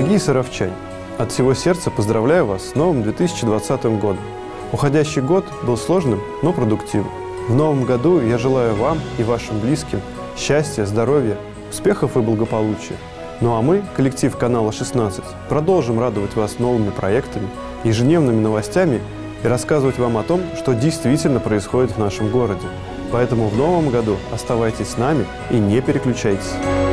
Дорогие саровчане, от всего сердца поздравляю вас с новым 2020 годом. Уходящий год был сложным, но продуктивным. В новом году я желаю вам и вашим близким счастья, здоровья, успехов и благополучия. Ну а мы, коллектив канала 16, продолжим радовать вас новыми проектами, ежедневными новостями и рассказывать вам о том, что действительно происходит в нашем городе. Поэтому в новом году оставайтесь с нами и не переключайтесь.